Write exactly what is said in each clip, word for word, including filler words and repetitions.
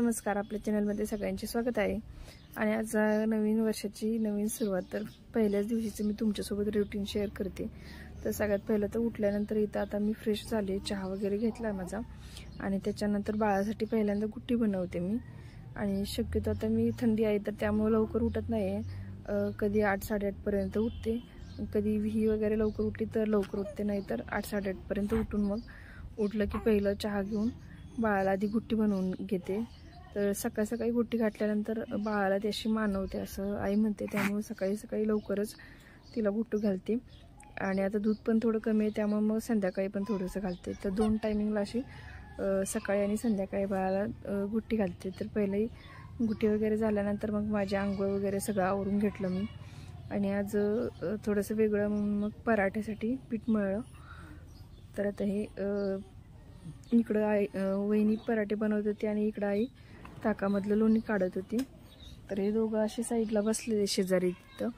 नमस्कार, आपल्या चॅनलमध्ये सगळ्यांचे स्वागत आहे। आणि आज नवीन वर्षाची नवीन सुरुवात, तर पहिल्याच दिवशीचे मी तुमच्यासोबत रुटीन शेअर करते। तर सगळ्यात पहिलं तर उठल्यानंतर इथं आता मी फ्रेश झाले, चहा वगैरे घेतला माझा, आणि त्याच्यानंतर बाळासाठी पहिल्यांदा गुट्टी बनवते मी। आणि शक्यतो आता मी थंडी आहे तर त्यामुळे लवकर उठत नाही, कधी आठ साडेआठ पर्यंत उठते, कधी विही वगैरे लवकर उठली तर लवकर उठते, नाही तर आठ साडेआठ पर्यंत उठून मग उठलं की पहिलं चहा घेऊन बाळाला आधी गुट्टी बनवून घेते। तर सकाळ सकाळी गुट्टी घातल्यानंतर बाळाला ती अशी मानवते असं आई म्हणते, त्यामुळे सकाळी सकाळी लवकरच तिला गुट्टू घालते। आणि आता दूध पण थोडं कमी आहे त्यामुळे मग संध्याकाळी पण थोडंसं घालते। तर दोन टायमिंगला अशी सकाळी आणि संध्याकाळी बाळाला गुट्टी घालते। तर पहिली गुट्टी वगैरे झाल्यानंतर मग माझी आंघोळ वगैरे सगळं आवरून घेतलं मी। आणि आज थोडंसं वेगळं म्हणून मग पराठ्यासाठी पीठ मळलं। तर आता हे इकडं आई वहिनी पराठे बनवत होती आणि इकडं आई ताकामधलं लोणी काढत होती। तर हे दोघं असे साईडला बसलेले शेजारी तिथं।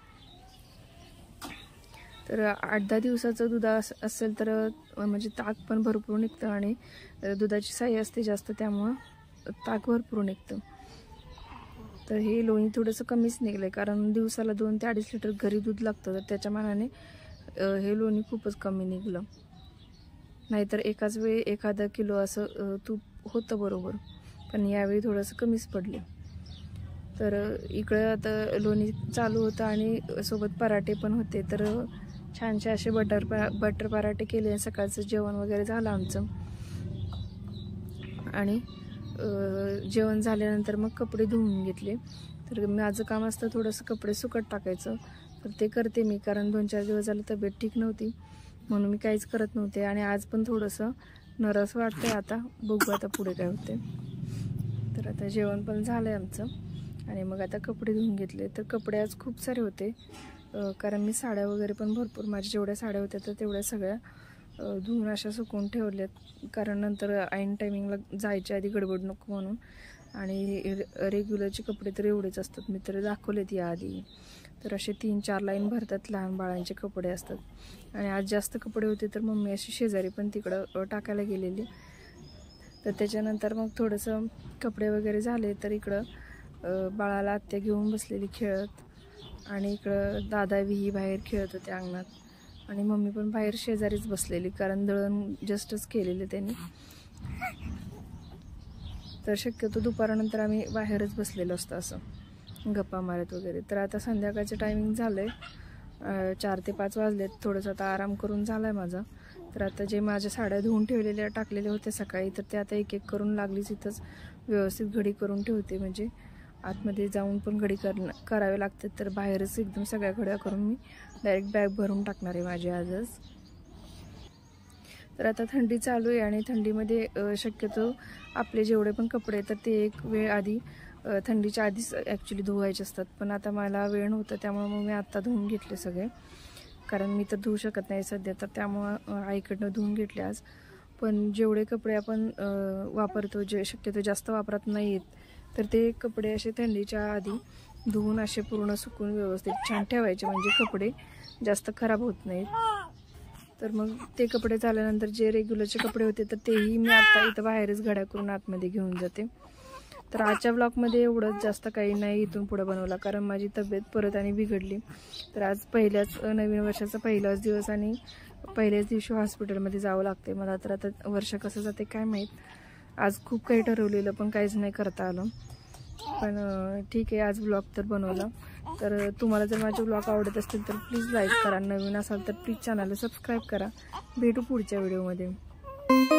तर आठ दहा दिवसाचं दूध असेल तर म्हणजे ताक पण भरपूर निघतं आणि दुधाची साई असते जास्त, त्यामुळं ताक भरपूर निघतं। तर हे लोणी थोडंसं कमीच निघलं आहे, कारण दिवसाला दोन ते अडीच लिटर घरी दूध लागतं, तर त्याच्या मानाने हे लोणी खूपच कमी निघलं। नाहीतर एकाच वेळी एखादा किलो असं तूप होतं बरोबर, पण यावेळी थोडंसं कमीच पडले। तर इकडं आता लोणी चालू होतं आणि सोबत पराठे पण होते। तर छानसे असे बटर बटर पराठे केले, सकाळचं जेवण वगैरे झालं आमचं। आणि जेवण झाल्यानंतर मग कपडे धुवून घेतले। तर माझं काम असतं थोडंसं कपडे सुकत टाकायचं, तर ते करते मी, कारण दोन चार दिवस झालं तब्येत ठीक नव्हती म्हणून मी काहीच करत नव्हते। आणि आज पण थोडंसं नरस वाटतंय, आता बघू आता पुढे काय होते। तर आता जेवण पण झालंय आमचं आणि मग आता कपडे धुवून घेतले। तर कपडे आज खूप सारे होते, कारण मी साड्या वगैरे पण भरपूर, माझ्या जेवढ्या साड्या होत्या तर तेवढ्या सगळ्या धुवून अशा सुकवून ठेवल्यात, कारण नंतर ऐन टायमिंगला जायच्या आधी गडबड नको म्हणून। आणि रेग्युलरचे कपडे तर एवढेच असतात, मी तर दाखवलेत याआधी। तर असे तीन चार लाईन भरतात, लहान बाळांचे कपडे असतात। आणि आज जास्त कपडे होते तर मम्मी अशी शेजारी पण तिकडं टाकायला गेलेली। तर त्याच्यानंतर मग थोडंसं कपडे वगैरे झाले, तर इकडं बाळाला आत्या घेऊन बसलेली खेळत, आणि इकडं दादा विही बाहेर खेळत होते अंगणात, आणि मम्मी पण बाहेर शेजारीच बसलेली, कारण दळण जस्टच केलेले त्यांनी। तर शक्यतो दुपारानंतर आम्ही बाहेरच बसलेलो असतो असं गप्पा मारत वगैरे। तर आता संध्याकाळचं टायमिंग झालं आहे, चार ते पाच वाजलेत, थोडंसं आता आराम करून झाला आहे माझा। तर आता जे माझ्या साड्या धुवून ठेवलेल्या टाकलेल्या होत्या सकाळी, तर ते आता एक एक करून लागलीच इथंच व्यवस्थित घडी करून ठेवते, म्हणजे आतमध्ये जाऊन पण घडी कर करावे लागते। तर बाहेरच एकदम सगळ्या घड्या करून मी डायरेक्ट बॅग भरून टाकणार आहे माझी आजच। तर आता थंडी चालू आहे आणि थंडीमध्ये शक्यतो आपले जेवढे पण कपडे तर ते एक वेळ आधी थंडीच्या आधीच ॲक्च्युली धुवायचे असतात, पण आता मला वेळ नव्हता त्यामुळे मग मी आत्ता धुवून घेतले सगळे, कारण मी तर धुवू शकत नाही सध्या, तर त्यामुळं आईकडनं धुवून घेतले आज। पण जेवढे कपडे आपण वापरतो, जे शक्यतो जास्त वापरत नाही आहेत, तर ते कपडे असे थंडीच्या आधी धुवून असे पूर्ण सुकून व्यवस्थित छान ठेवायचे, म्हणजे कपडे जास्त खराब होत नाहीत। तर मग ते कपडे झाल्यानंतर जे रेग्युलरचे कपडे होते तर तेही मी आता इथं बाहेरच घड्या करून आतमध्ये घेऊन जाते। तर आजच्या ब्लॉगमध्ये एवढंच, जास्त काही नाही इथून पुढे बनवला, कारण माझी तब्येत परत आणि बिघडली। तर आज पहिल्याच नवीन वर्षाचा पहिलाच दिवस आणि पहिल्याच दिवशी हॉस्पिटलमध्ये जावं लागते मला। तर आता वर्ष कसं जाते काय माहीत, आज खूप काही ठरवलेलं पण काहीच नाही करता आलं, पण ठीक आहे, आज ब्लॉग तर बनवला। तर तुम्हाला जर माझे ब्लॉग आवडत असतील तर प्लीज लाईक करा, नवीन असाल तर प्लीज चॅनलला सबस्क्राईब करा। भेटू पुढच्या व्हिडिओमध्ये।